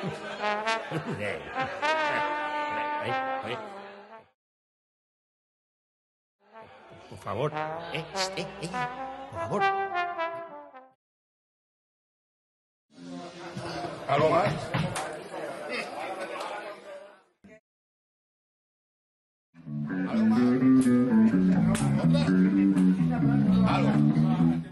Oye, por favor. Por favor. ¿Algo más? ¿Algo más? ¿Otra? ¿Algo?